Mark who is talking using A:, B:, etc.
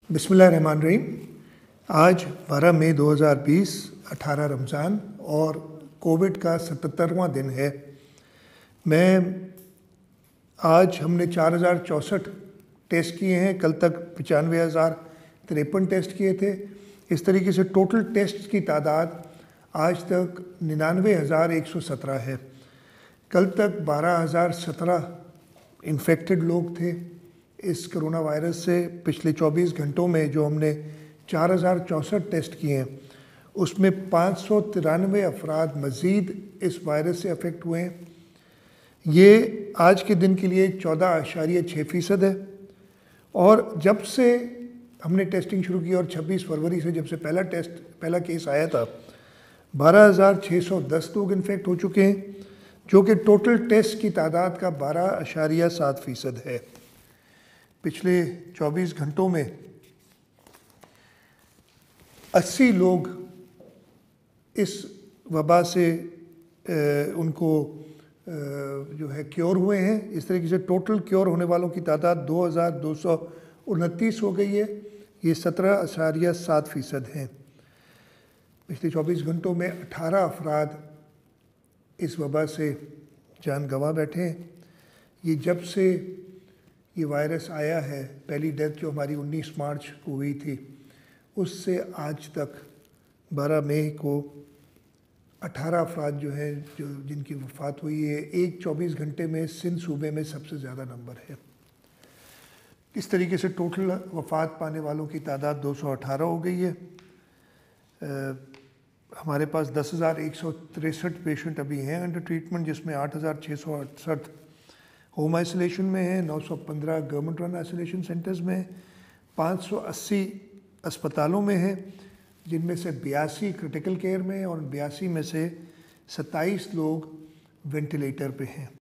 A: बिस्मिल्लाहिर्रहमानिर्रहीम। आज 12 मई 2020, 18 रमज़ान और कोविड का 77वां दिन है। आज हमने 4064 टेस्ट किए हैं। कल तक 95,053 टेस्ट किए थे। इस तरीके से टोटल टेस्ट की तादाद आज तक 99,117 है। कल तक 12,017 इन्फेक्टेड लोग थे इस कोरोना वायरस से। पिछले 24 घंटों में जो हमने 4064 टेस्ट किए हैं उसमें 593 अफराद मज़ीद इस वायरस से अफेक्ट हुए हैं। ये आज के दिन के लिए 14.6% है। और जब से हमने टेस्टिंग शुरू की और 26 फरवरी से जब से पहला केस आया था, 12,610 लोग इन्फेक्ट हो चुके हैं, जो कि टोटल टेस्ट की तादाद का 12.7% है। पिछले 24 घंटों में 80 लोग इस वबा से उनको जो है क्योर हुए हैं। इस तरीके से टोटल क्योर होने वालों की तादाद 2,229 हो गई है। ये 17.7% है। पिछले 24 घंटों में 18 अफराद इस वबा से जान गंवा बैठे हैं। ये जब से ये वायरस आया है, पहली डेथ जो हमारी 19 मार्च को हुई थी, उससे आज तक 12 मई को 18 अफराद जो हैं जिनकी वफ़ात हुई है। एक 24 घंटे में सिंध सूबे में सबसे ज़्यादा नंबर है। इस तरीके से टोटल वफ़ात पाने वालों की तादाद 218 हो गई है। हमारे पास 10,163 पेशेंट अभी हैं अंडर ट्रीटमेंट, जिसमें 8,668 होम आइसोलेशन में है, 915 गवर्नमेंट रन आइसोलेशन सेंटर्स में, 580 अस्पतालों में है, जिनमें से 82 क्रिटिकल केयर में और 82 में से 27 लोग वेंटिलेटर पे हैं।